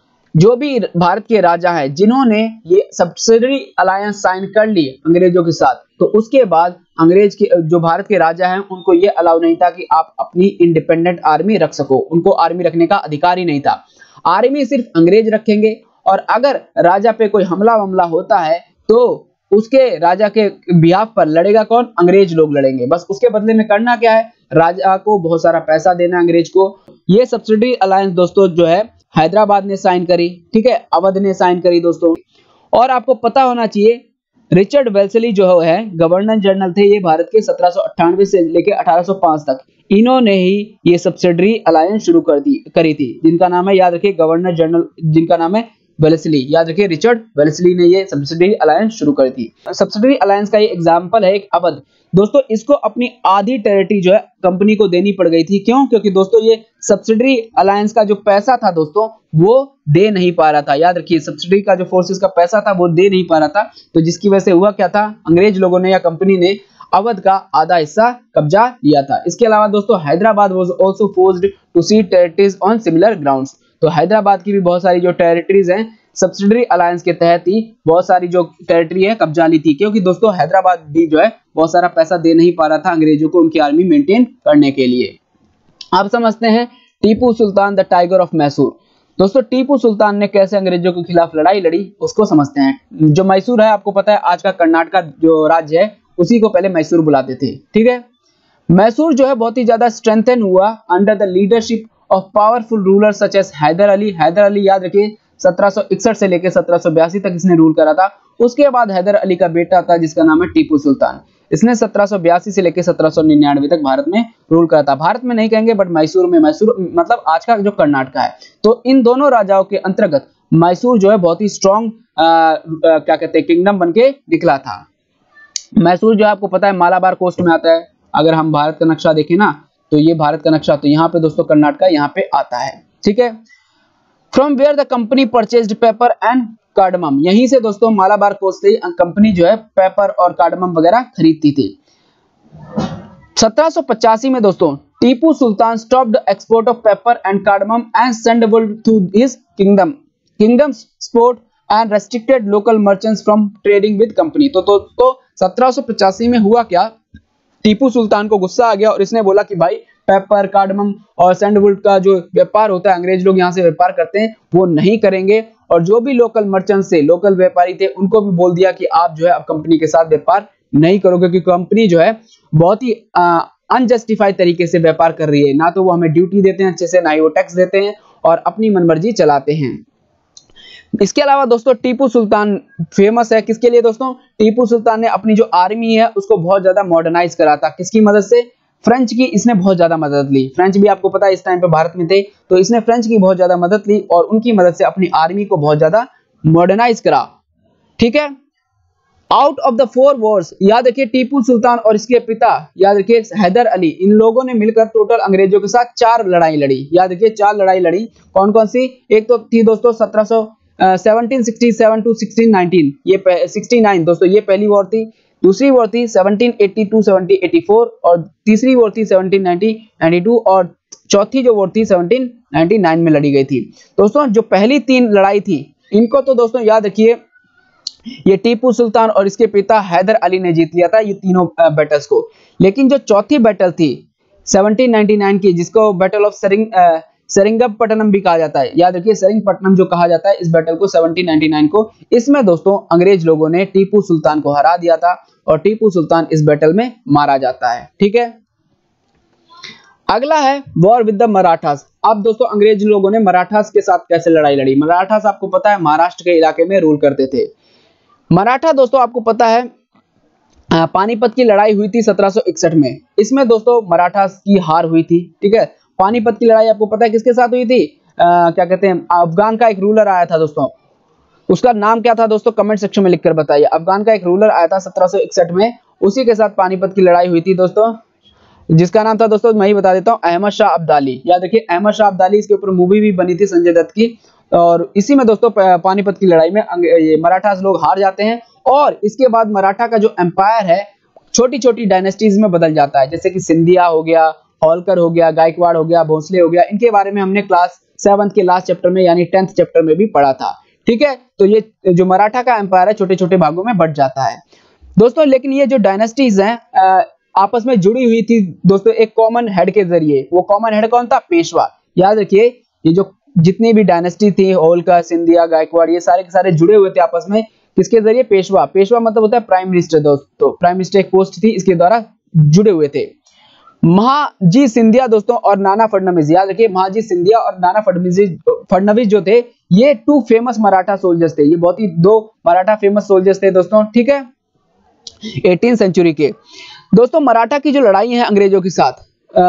जो भी भारत के राजा हैं जिन्होंने ये सब्सिडरी अलायंस साइन कर ली अंग्रेजों के साथ, तो उसके बाद अंग्रेज के जो भारत के राजा हैं उनको ये अलाउ नहीं था कि आप अपनी इंडिपेंडेंट आर्मी रख सको। उनको आर्मी रखने का अधिकार ही नहीं था। आर्मी सिर्फ अंग्रेज रखेंगे और अगर राजा पे कोई हमला वमला होता है तो उसके राजा के बिहाफ पर लड़ेगा कौन, अंग्रेज लोग लड़ेंगे। बस उसके बदले में करना क्या है, राजा को बहुत सारा पैसा देना अंग्रेज को। ये सब्सिडरी अलायंस दोस्तों जो है हैदराबाद ने साइन करी। ठीक है, अवध ने साइन करी दोस्तों। और आपको पता होना चाहिए रिचर्ड वेल्सली जो है गवर्नर जनरल थे, ये भारत के 1798 से लेकर 1805 तक इन्होंने ही ये सब्सिडरी अलायंस शुरू करी थी, जिनका नाम है, याद रखिए, गवर्नर जनरल जिनका नाम है वेल्सली। याद रखिए रिचर्ड वेल्सली ने ये सब्सिडरी अलायंस शुरू करी थी। सब्सिडरी अलायंस का ये एग्जांपल है एक अवध। दोस्तों इसको अपनी आधी टेरिटरी जो है कंपनी को देनी पड़ गई थी। क्यों? क्योंकि दोस्तों ये सब्सिडरी अलायंस का जो पैसा था दोस्तों वो दे नहीं पा रहा था। याद रखिए सब्सिडरी का जो फोर्सेस का पैसा था वो दे नहीं पा रहा था, तो जिसकी वजह से हुआ क्या था, अंग्रेज लोगों ने या कंपनी ने अवध का आधा हिस्सा कब्जा लिया था। इसके अलावा दोस्तों Hyderabad was also forced to cede territories on similar grounds. तो हैदराबाद की भी बहुत सारी जो टेरिटरीज हैं सब्सिडरी अलायंस के तहत ही बहुत सारी जो टेरिटरी है कब्जा ली थी, क्योंकि दोस्तों हैदराबाद भी जो है बहुत सारा पैसा दे नहीं पा रहा था अंग्रेजों को उनकी आर्मी मेंटेन करने के लिए। अब समझते हैं Tipu Sultan the tiger of Mysore. दोस्तों टीपू सुल्तान ने कैसे अंग्रेजों के खिलाफ लड़ाई लड़ी उसको समझते हैं। जो मैसूर है आपको पता है आज का कर्नाटक जो राज्य है उसी को पहले मैसूर बुलाते थे। ठीक है, मैसूर जो है बहुत ही ज्यादा स्ट्रेंथन हुआ under the leadership of powerful ruler such as Hyder Ali. Hyder Ali याद रखिए 1761 से लेकर 1782 तक इसने रूल करा था। उसके बाद हैदर अली का बेटा था जिसका नाम है टीपू सुल्तान। इसने 1782 से लेकर 1799 तक भारत में रूल करा था। भारत में नहीं कहेंगे बट मैसूर में, मैसूर मतलब आज का जो कर्नाटक है। तो इन दोनों राजाओं के अंतर्गत मैसूर जो है बहुत ही स्ट्रॉन्ग क्या कहते हैं किंगडम बनके निकला था। मैसूर जो आपको पता है मालाबार कोस्ट में आता है। अगर हम भारत का नक्शा देखें ना तो ये भारत का नक्शा, तो यहाँ पे दोस्तों कर्नाटक यहाँ पे आता है। ठीक है, from where the company purchased pepper and cardamom. यहीं से दोस्तों मालाबार कोस्ट से कंपनी जो है पेपर और कार्डमम वगैरह खरीदती थी। 1785 में दोस्तों Tipu Sultan stopped export of pepper and cardamom and sendable to his kingdom sport and restricted local merchants from trading with company. तो 1785 में हुआ क्या, टीपू सुल्तान को गुस्सा आ गया और इसने बोला कि भाई पेपर कार्डमम और सैंडलवुड का जो व्यापार होता है अंग्रेज लोग यहाँ से व्यापार करते हैं वो नहीं करेंगे। और जो भी लोकल मर्चेंट थे, लोकल व्यापारी थे, उनको भी बोल दिया कि आप जो है अब कंपनी के साथ व्यापार नहीं करोगे क्योंकि कंपनी जो है बहुत ही अनजस्टिफाइड तरीके से व्यापार कर रही है। ना तो वो हमें ड्यूटी देते हैं अच्छे से, ना ही वो टैक्स देते हैं और अपनी मनमर्जी चलाते हैं। इसके अलावा दोस्तों टीपू सुल्तान फेमस है किसके लिए दोस्तों, टीपू सुल्तान ने अपनी जो आर्मी है उसको बहुत ज्यादा मॉडर्नाइज करा था। किसकी मदद से, फ्रेंच की इसने बहुत ज्यादा मदद ली। फ्रेंच भी आपको पता है इस टाइम पे भारत में थे, तो इसने फ्रेंच की बहुत ज्यादा मदद ली और उनकी मदद से अपनी आर्मी को बहुत ज्यादा मॉडर्नाइज करा। ठीक है, आउट ऑफ द 4 वॉर्स, याद रखिए टीपू सुल्तान और इसके पिता याद रखिए हैदर अली, इन लोगों ने मिलकर टोटल अंग्रेजों के साथ 4 लड़ाई लड़ी। याद रखिए 4 लड़ाई लड़ी। कौन कौन सी, एक तो थी दोस्तों 1767 टू 1619, ये 69 दोस्तों, ये पहली वॉर थी। दूसरी वॉर थी 1780 टू 1784 और तीसरी वॉर थी 1792 और चौथी जो वॉर थी 1799 में लड़ी गई थी। दोस्तों जो पहली 3 लड़ाई थी इनको तो दोस्तों याद रखिए, ये टीपू सुल्तान और इसके पिता हैदर अली ने जीत लिया था ये तीनों बैटल्स को। लेकिन जो चौथी बैटल थी 1799 की, जिसको बैटल ऑफ सेरिंगपट्टनम भी कहा जाता है, याद रखिए सेरिंगपट्टनम जो कहा जाता है इस बैटल को 1799 को, इसमें दोस्तों अंग्रेज लोगों ने टीपू सुल्तान को हरा दिया था और टीपू सुल्तान इस बैटल में मारा जाता है। ठीक है, अगला है वॉर विद द मराठास। अब दोस्तों अंग्रेज लोगों ने मराठास के साथ कैसे लड़ाई लड़ी। मराठास आपको पता है महाराष्ट्र के इलाके में रूल करते थे। मराठा दोस्तों आपको पता है पानीपत की लड़ाई हुई थी 1761 में, इसमें दोस्तों मराठास की हार हुई थी। ठीक है, पानीपत की लड़ाई आपको पता है किसके साथ हुई थी, क्या कहते हैं, अफगान का एक रूलर आया था दोस्तों, उसका नाम क्या था दोस्तों, कमेंट सेक्शन में लिखकर बताइए। अफगान का एक रूलर आया था 1761 में, उसी के साथ पानीपत की लड़ाई हुई थी दोस्तों, जिसका नाम था दोस्तों, मैं ही बता देता हूँ, अहमद शाह अब्दाली। याद रखिए अहमद शाह अब्दाली, इसके ऊपर मूवी भी बनी थी संजय दत्त की। और इसी में दोस्तों पानीपत की लड़ाई में ये मराठास लोग हार जाते हैं और इसके बाद मराठा का जो एम्पायर है छोटी छोटी डायनेस्टीज में बदल जाता है, जैसे कि सिंधिया हो गया, होलकर हो गया, गायकवाड़ हो गया, भोसले हो गया। इनके बारे में हमने क्लास 7 के लास्ट चैप्टर में यानी 10th चैप्टर में भी पढ़ा था। ठीक है, तो ये जो मराठा का एम्पायर है छोटे छोटे भागों में बट जाता है दोस्तों। लेकिन ये जो डायनेस्टीज हैं आपस में जुड़ी हुई थी दोस्तों एक कॉमन हेड के जरिए। वो कॉमन हेड कौन था, पेशवा। याद रखिए ये जो जितनी भी डायनेस्टी थी, होलकर, सिंधिया, गायकवाड़, ये सारे के सारे जुड़े हुए थे आपस में, किसके जरिए, पेशवा। पेशवा मतलब होता है प्राइम मिनिस्टर दोस्तों, प्राइम मिनिस्टर एक पोस्ट थी, इसके द्वारा जुड़े हुए थे। महाजी सिंधिया दोस्तों और नाना फडणवीस, याद रखिए महाजी सिंधिया और नाना फडणवीस जो थे ये 2 फेमस मराठा सोल्जर्स थे। ये बहुत ही 2 मराठा फेमस सोल्जर्स थे दोस्तों। ठीक है, 18th सेंचुरी के। दोस्तों मराठा की जो लड़ाई है अंग्रेजों के साथ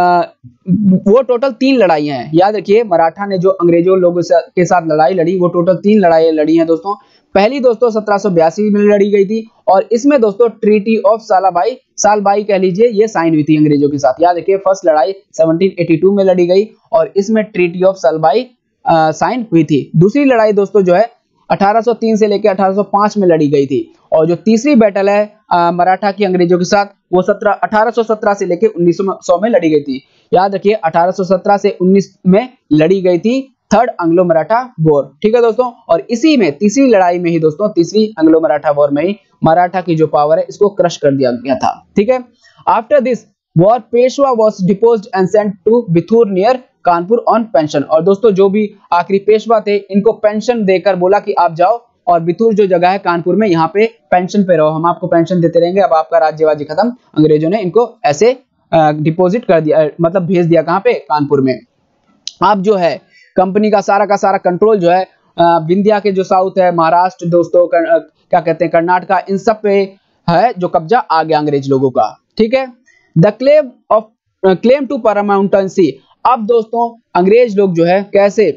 वो टोटल 3 लड़ाई हैं। याद रखिए मराठा ने जो अंग्रेजों लोगों के साथ लड़ाई लड़ी वो टोटल 3 लड़ाई लड़ी हैं दोस्तों। पहली दोस्तों 1782 में लड़ी गई थी और इसमें दोस्तों ट्रीटी ऑफ सालबाई कह लीजिए ये साइन हुई थी अंग्रेजों के साथ। याद रखिए फर्स्ट लड़ाई 1782 में लड़ी गई और इसमें ट्रीटी ऑफ सालबाई साइन हुई थी। दूसरी लड़ाई दोस्तों जो है 1803 से लेकर 1805 में लड़ी गई थी और जो तीसरी बैटल है मराठा की अंग्रेजों के साथ वो 1817 से लेकर 1900 में लड़ी गई थी। याद रखिए 1817 से 19 में लड़ी गई थी थर्ड एंग्लो मराठा वॉर। ठीक है दोस्तों, और इसी में तीसरी लड़ाई में ही दोस्तों तीसरी एंग्लो मराठा वॉर में ही मराठा की जो पावर है इसको क्रश कर दिया गया था। ठीक है, after this war Peshwa was deposed and sent to Bithur near Kanpur on pension. और दोस्तों जो भी आखिरी पेशवा थे इनको पेंशन देकर बोला कि आप जाओ और बिथुर जो जगह है कानपुर में यहाँ पे पेंशन पे रहो, हम आपको पेंशन देते रहेंगे, अब आपका राज्यवाजी खत्म। अंग्रेजों ने इनको ऐसे डिपॉजिट कर दिया, मतलब भेज दिया कहाँ पे, कानपुर में। आप जो है कंपनी का सारा कंट्रोल जो है विंध्या के जो साउथ है, महाराष्ट्र दोस्तों, क्या कहते हैं कर्नाटका, इन सब पे है जो कब्जा आ गया अंग्रेज लोगों का। ठीक है, द क्लेम टू पैरामाउंटेंसी। अब दोस्तों अंग्रेज लोग जो है कैसे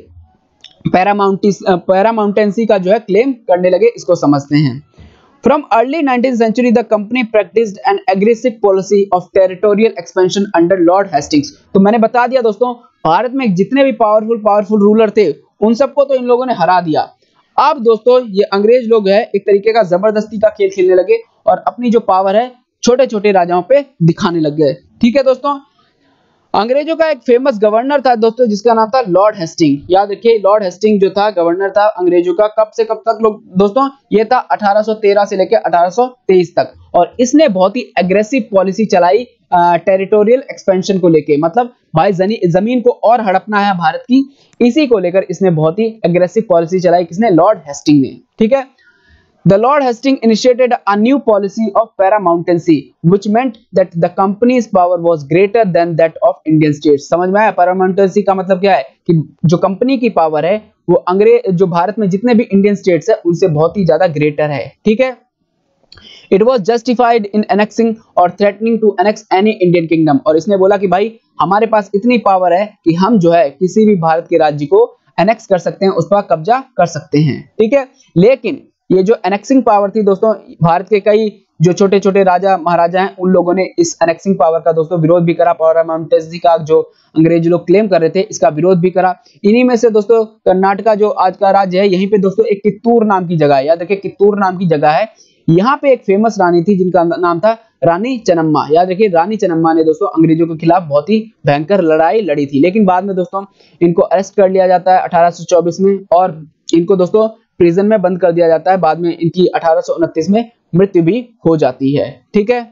पैरामाउंटेंसी का जो है क्लेम करने लगे, इसको समझते हैं। From early 19th century, the company practiced an aggressive policy of territorial expansion under Lord Hastings। तो मैंने बता दिया दोस्तों भारत में जितने भी पावरफुल रूलर थे उन सबको तो इन लोगों ने हरा दिया। अब दोस्तों ये अंग्रेज लोग है एक तरीके का जबरदस्ती का खेल खेलने लगे और अपनी जो पावर है छोटे छोटे राजाओं पे दिखाने लग गए। ठीक है दोस्तों, अंग्रेजों का एक फेमस गवर्नर था दोस्तों जिसका नाम था लॉर्ड हेस्टिंग। याद रखिए लॉर्ड हेस्टिंग जो था गवर्नर था अंग्रेजों का, कब से कब तक लोग दोस्तों, ये था 1813 से लेकर 1823 तक। और इसने बहुत ही एग्रेसिव पॉलिसी चलाई टेरिटोरियल एक्सपेंशन को लेके, मतलब भाई जमीन को और हड़पना है भारत की, इसी को लेकर इसने बहुत ही एग्रेसिव पॉलिसी चलाई। किसने, लॉर्ड हेस्टिंग ने। ठीक है, The Lord Hastings initiated a new policy of paramountcy, which meant that the company's power was greater than that of Indian states। समझ में आया? पैरामाउंटेंसी का मतलब क्या है कि जो कंपनी की पावर है वो जो भारत में जितने भी इंडियन स्टेट्स है उनसे बहुत ही ज्यादा ग्रेटर है। ठीक है, It was justified in annexing or threatening to annex any Indian kingdom। और इसने बोला कि भाई हमारे पास इतनी पावर है कि हम जो है किसी भी भारत के राज्य को एनेक्स कर सकते हैं, उस पर कब्जा कर सकते हैं। ठीक है, लेकिन ये जो एनेक्सिंग पावर थी दोस्तों भारत के कई जो छोटे छोटे राजा महाराजा हैं उन लोगों ने इस एनेक्सिंग पावर का दोस्तों विरोध भी करा। पारामाउंटेसी का जो अंग्रेज लोग क्लेम कर रहे थे इसका विरोध भी करा। इन्हीं में से दोस्तों कर्नाटका जो आज का राज्य है, यहीं पे दोस्तों एक कित्तूर नाम की जगह है, याद रखिए कित्तूर नाम की जगह है। यहाँ पे एक फेमस रानी थी जिनका नाम था रानी चेन्नम्मा। याद रखिए रानी चेन्नम्मा ने दोस्तों अंग्रेजों के खिलाफ बहुत ही भयंकर लड़ाई लड़ी थी। लेकिन बाद में दोस्तों इनको अरेस्ट कर लिया जाता है 1824 में और इनको दोस्तों प्रिजन में बंद कर दिया जाता है। बाद में इनकी 1829 में मृत्यु भी हो जाती है। ठीक है,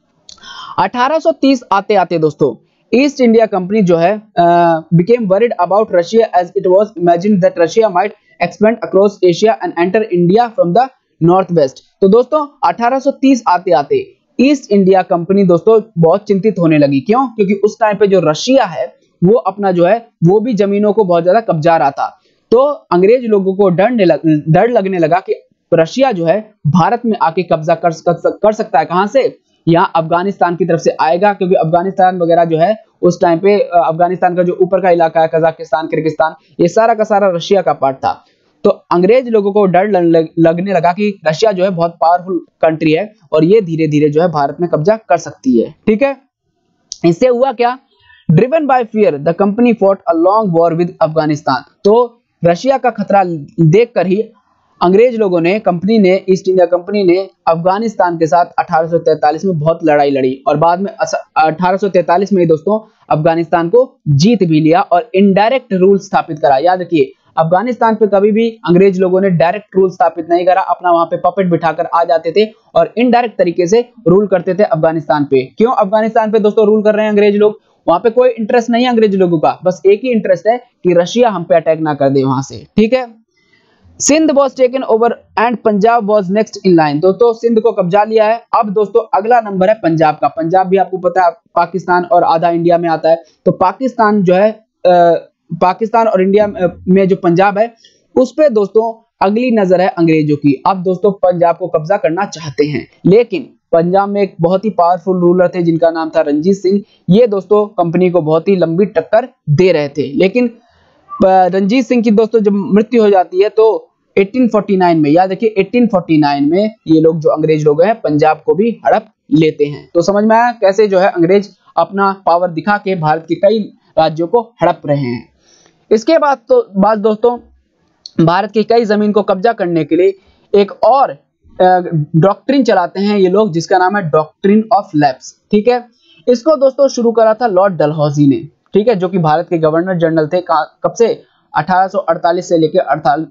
1830 आते आते दोस्तों ईस्ट इंडिया कंपनी जो है became worried about Russia as it was imagined that Russia might expand across Asia and enter India from the northwest। तो दोस्तों 1830 आते आते ईस्ट इंडिया कंपनी दोस्तों बहुत चिंतित होने लगी। क्यों? क्योंकि उस टाइम पे जो रशिया है वो अपना जो है वो भी जमीनों को बहुत ज्यादा कब्जा रहा था। तो अंग्रेज लोगों को डर लगने लगा कि रशिया जो है भारत में आके कब्जा कर सकता है। कहां से? यहाँ अफगानिस्तान की तरफ से आएगा, क्योंकि अफगानिस्तान वगैरह जो है उस टाइम पे अफगानिस्तान का जो ऊपर का इलाका है कजाकिस्तान, किर्गिस्तान, ये सारा का सारा रशिया का पार्ट था। तो अंग्रेज लोगों को डर लगने लगा कि रशिया जो है बहुत पावरफुल कंट्री है और ये धीरे धीरे जो है भारत में कब्जा कर सकती है। ठीक है, इससे हुआ क्या? Driven by fear the company fought a long war with Afghanistan. तो रशिया का खतरा देखकर ही अंग्रेज लोगों ने, कंपनी ने, ईस्ट इंडिया कंपनी ने अफगानिस्तान के साथ 1843 में बहुत लड़ाई लड़ी और बाद में 1843 में दोस्तों अफगानिस्तान को जीत भी लिया और इनडायरेक्ट रूल स्थापित करा। याद रखिए अफगानिस्तान पे कभी भी अंग्रेज लोगों ने डायरेक्ट रूल स्थापित नहीं करा, अपना वहां पे पपेट बिठाकर आ जाते थे और इनडायरेक्ट तरीके से रूल करते थे अफगानिस्तान पे। क्यों अफगानिस्तान पे दोस्तों रूल कर रहे हैं अंग्रेज लोग? वहां पे कोई इंटरेस्ट नहीं है अंग्रेज लोगों का, बस एक ही इंटरेस्ट है कि रशिया हम पे अटैक ना कर दे वहां से। ठीक है, Sindh was taken over and Punjab was next in line. दोस्तों सिंध को कब्जा लिया है। अब दोस्तों अगला नंबर है पंजाब का। पंजाब भी आपको पता है पाकिस्तान और आधा इंडिया में आता है। तो पाकिस्तान जो है पाकिस्तान और इंडिया में जो पंजाब है उस पे दोस्तों अगली नजर है अंग्रेजों की। अब दोस्तों पंजाब को कब्जा करना चाहते हैं, लेकिन पंजाब में एक बहुत ही पावरफुल रूलर थे जिनका नाम था रणजीत सिंह। ये दोस्तों कंपनी को बहुत ही लंबी टक्कर दे रहे थे। लेकिन रणजीत सिंह की दोस्तों जब मृत्यु हो जाती है तो 1849 में, याद रखिए 1849 में ये लोग जो अंग्रेज लोग हैं पंजाब को भी हड़प लेते हैं। तो समझ में आया कैसे जो है अंग्रेज अपना पावर दिखा के भारत के कई राज्यों को हड़प रहे हैं। इसके बाद दोस्तों भारत की कई जमीन को कब्जा करने के लिए एक और डॉक्ट्रिन चलाते हैं ये लोग, जिसका नाम है डॉक्ट्रिन ऑफ लैप्स। ठीक है, इसको दोस्तों शुरू करा था लॉर्ड डलहौजी ने। ठीक है, जो कि भारत के गवर्नर जनरल थे। कब से? 1848 से लेकर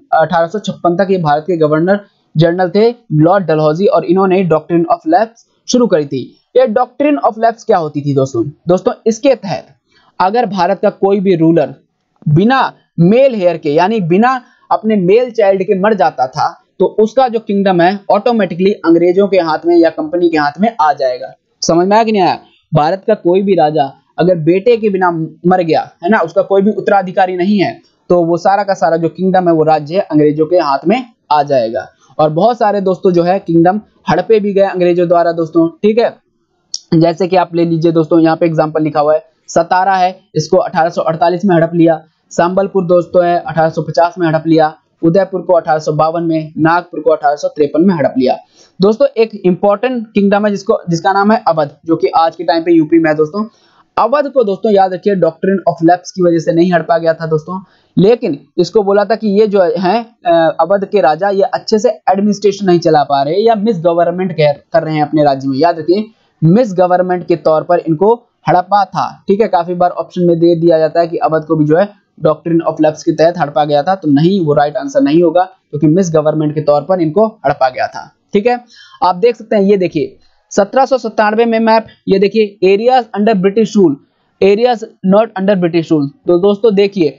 1856 तक ये भारत के गवर्नर जनरल थे लॉर्ड डलहौजी, और इन्होंने डॉक्ट्रिन ऑफ लैप्स शुरू करी थी। ये डॉक्ट्रिन ऑफ लैप्स क्या होती थी दोस्तों इसके तहत अगर भारत का कोई भी रूलर बिना मेल हेयर के, यानी बिना अपने मेल चाइल्ड के मर जाता था, तो उसका जो किंगडम है ऑटोमेटिकली अंग्रेजों के हाथ में या कंपनी के हाथ में आ जाएगा। समझ में आया कि नहीं आया? भारत का कोई भी राजा अगर बेटे के बिना मर गया है ना, उसका कोई भी उत्तराधिकारी नहीं है, तो वो सारा का सारा जो किंगडम है वो राज्य है अंग्रेजों के हाथ में आ जाएगा। और बहुत सारे दोस्तों जो है किंगडम हड़पे भी गए अंग्रेजों द्वारा दोस्तों। ठीक है, जैसे कि आप ले लीजिए दोस्तों, यहाँ पे एग्जांपल लिखा हुआ है, सतारा है, इसको 1848 में हड़प लिया। संबलपुर दोस्तों है 1850 में हड़प लिया। उदयपुर को 1852 में, नागपुर को 1853 में हड़प लिया। दोस्तों एक इंपॉर्टेंट किंगडम है जिसका नाम है अवध, जो कि आज के टाइम पे यूपी में है दोस्तों। अवध को दोस्तों याद रखिए डॉक्ट्रिन ऑफ लैप्स की वजह से नहीं हड़पा गया था दोस्तों, लेकिन इसको बोला था कि ये जो है अवध के राजा ये अच्छे से एडमिनिस्ट्रेशन नहीं चला पा रहे या मिस गवर्नमेंट कर रहे हैं अपने राज्य में। याद रखिए मिस गवर्नमेंट के तौर पर इनको हड़पा था। ठीक है, काफी बार ऑप्शन में दे दिया जाता है कि अवध को भी जो है डॉक्ट्रिन ऑफ लैप्स के तहत हड़पा गया था, तो नहीं, वो राइट आंसर नहीं होगा, क्योंकि मिस गवर्नमेंट के तौर पर इनको हड़पा गया था। ठीक है, आप देख सकते हैं, ये देखिए 1797 में मैप, ये देखिए areas under British rule, areas not under British rule. तो दोस्तों देखिए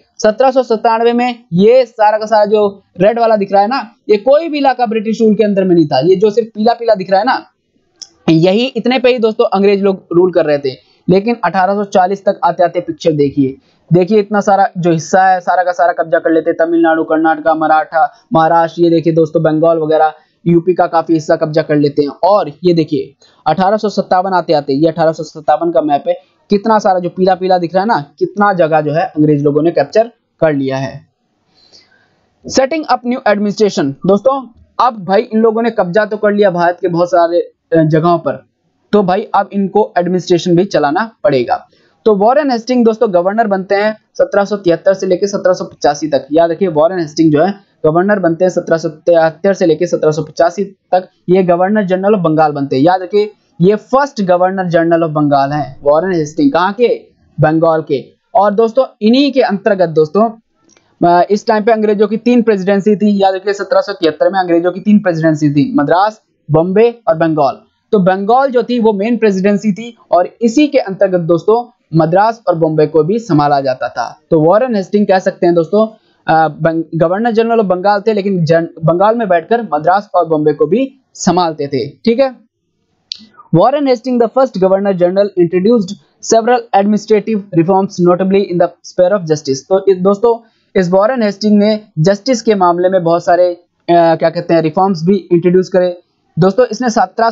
1797 में ये सारा का सारा जो रेड वाला दिख रहा है ना, ये कोई भी इलाका ब्रिटिश रूल के अंदर में नहीं था। ये जो सिर्फ पीला पीला दिख रहा है ना, यही इतने पे ही दोस्तों अंग्रेज लोग रूल कर रहे थे। लेकिन 1840 तक आते आते पिक्चर देखिए इतना सारा जो हिस्सा है सारा का सारा कब्जा कर लेते। तमिलनाडु, कर्नाटका, मराठा, महाराष्ट्र, ये देखिए दोस्तों बंगाल वगैरह, यूपी का काफी हिस्सा कब्जा कर लेते हैं। और ये देखिए 1857 आते आते, ये 1857 का मैप है, कितना सारा जो पीला पीला दिख रहा है ना, कितना जगह जो है अंग्रेज लोगों ने कैप्चर कर लिया है। Setting up new administration. दोस्तों अब भाई इन लोगों ने कब्जा तो कर लिया भारत के बहुत सारे जगहों पर, तो भाई अब इनको एडमिनिस्ट्रेशन भी चलाना पड़ेगा। तो वॉरेन हेस्टिंग दोस्तों गवर्नर बनते हैं 1773 से लेकर 1785 तक। याद रखिए वॉरेन हेस्टिंग जो है गवर्नर बनते हैं 1773 से लेकर 1785 तक। ये गवर्नर जनरल ऑफ बंगाल बनते हैं। याद रखिए ये first governor general of Bengal हैं वॉरेन हेस्टिंग। कहाँ के? बंगाल के। और दोस्तों इन्हीं के अंतर्गत दोस्तों इस टाइम पे अंग्रेजों की 3 प्रेसिडेंसी थी। याद रखिए 1773 में अंग्रेजों की 3 प्रेसिडेंसी थी, मद्रास, बॉम्बे और बंगाल। तो बंगाल जो थी वो मेन प्रेसिडेंसी थी और इसी के अंतर्गत दोस्तों मद्रास और बॉम्बे को भी संभाला जाता था। तो वॉरेन हेस्टिंग कह सकते हैं दोस्तों गवर्नर जनरल ऑफ बंगाल थे, लेकिन बंगाल में बैठकर मद्रास और बॉम्बे को भी संभालते थे। ठीक है। Warren Hasting the first governor general introduced several administrative reforms notably in the sphere of justice. तो दोस्तों इस वॉरेन हेस्टिंग ने जस्टिस के मामले में बहुत सारे क्या कहते हैं रिफॉर्म्स भी इंट्रोड्यूस करे। दोस्तों इसने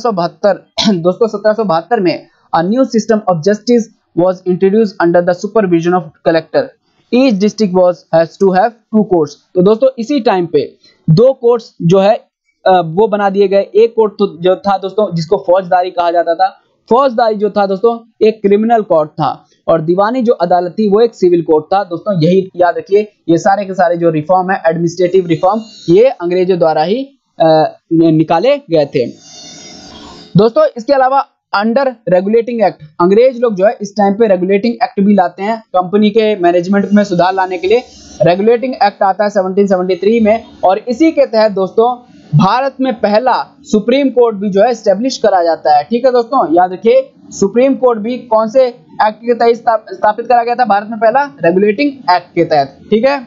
1772 में a new system of justice was introduced under the supervision of collector. Each district has to have 2 courts. तो दोस्तों इसी टाइम पे 2 कोर्ट्स जो है वो बना दिए गए। एक कोर्ट तो जो था दोस्तों जिसको फौजदारी कहा जाता था। फौजदारी जो था दोस्तों एक क्रिमिनल कोर्ट था और दीवानी जो अदालत थी वो एक सिविल कोर्ट था। दोस्तों यही याद रखिए ये सारे के सारे जो रिफॉर्म है एडमिनिस्ट्रेटिव रिफॉर्म ये अंग्रेजों द्वारा ही निकाले गए थे। दोस्तों इसके अलावा अंडर रेगुलेटिंग एक्ट अंग्रेज लोग जो है इस टाइम पे रेगुलेटिंग एक्ट भी लाते हैं कंपनी के मैनेजमेंट में सुधार लाने के लिए। रेगुलेटिंग एक्ट आता है 1773 में और इसी के तहत दोस्तों भारत में पहला सुप्रीम कोर्ट भी जो है एस्टेब्लिश करा जाता है। ठीक है दोस्तों याद रखिए सुप्रीम कोर्ट भी कौन से एक्ट के तहत स्थापित करा गया था भारत में? पहला रेगुलेटिंग एक्ट के तहत। ठीक है।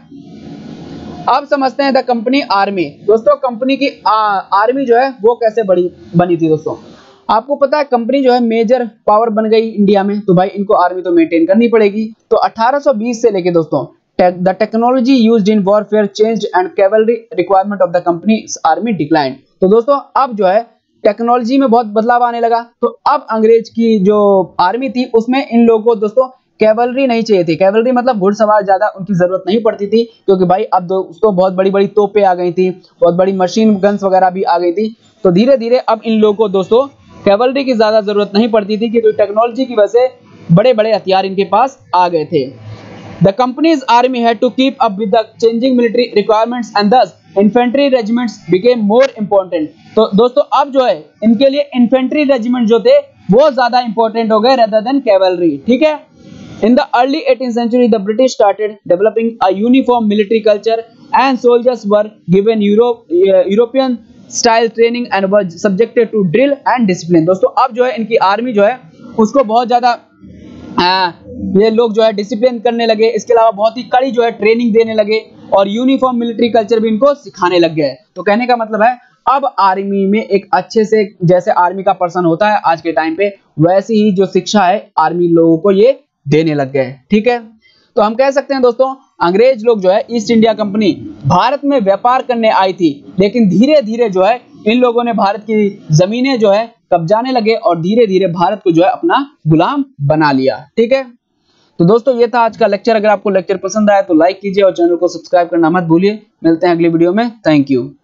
अब समझते हैं द कंपनी आर्मी। दोस्तों कंपनी की आर्मी जो है वो कैसे बनी थी। दोस्तों आपको पता है कंपनी जो है मेजर पावर बन गई इंडिया में, तो भाई इनको आर्मी तो मेंटेन करनी पड़ेगी। तो 1820 से लेके दोस्तों the technology used in warfare changed and cavalry requirement of the company army declined. तो दोस्तों अब जो है टेक्नोलॉजी में बहुत बदलाव आने लगा। तो अब अंग्रेज की जो आर्मी थी उसमें इन लोगों को दोस्तों कैवलरी नहीं चाहिए थी। कैवलरी मतलब घुड़सवार ज्यादा उनकी जरूरत नहीं पड़ती थी क्योंकि भाई अब दोस्तों बहुत बड़ी बड़ी तोपें आ गई थी, बहुत बड़ी मशीन गन्स वगैरह भी आ गई थी। तो धीरे धीरे अब इन लोगों को दोस्तों कैवलरी की ज्यादा जरूरत नहीं पड़ती थी क्योंकि टेक्नोलॉजी की वजह से बड़े बड़े हथियार इनके पास आ गए थे। The company's army had to keep up with the changing military requirements and thus infantry regiments became more important. तो दोस्तों अब जो है इनके लिए इन्फेंट्री रेजिमेंट जो थे वो ज्यादा इंपॉर्टेंट हो गए रेदर देन कैवलरी। ठीक है। In the early 18th century, the British started developing a uniform military culture, and soldiers were given European style training and were subjected to drill and discipline. दोस्तों अब जो है इनकी army जो है उसको बहुत ज्यादा ये लोग जो है डिसिप्लिन करने लगे। इसके अलावा बहुत ही कड़ी जो है ट्रेनिंग देने लगे और यूनिफॉर्म मिलिट्री कल्चर भी इनको सिखाने लग गए। तो कहने का मतलब है अब आर्मी में एक अच्छे से जैसे आर्मी का पर्सन होता है आज के टाइम पे वैसी ही जो शिक्षा है आर्मी लोगों को ये देने लग गए। ठीक है। तो हम कह सकते हैं दोस्तों अंग्रेज लोग जो है ईस्ट इंडिया कंपनी भारत में व्यापार करने आई थी, लेकिन धीरे धीरे जो है इन लोगों ने भारत की जमीनें जो है कब्जाने लगे और धीरे धीरे भारत को जो है अपना गुलाम बना लिया। ठीक है। तो दोस्तों ये था आज का लेक्चर। अगर आपको लेक्चर पसंद आया तो लाइक कीजिए और चैनल को सब्सक्राइब करना मत भूलिए। मिलते हैं अगली वीडियो में। Thank you.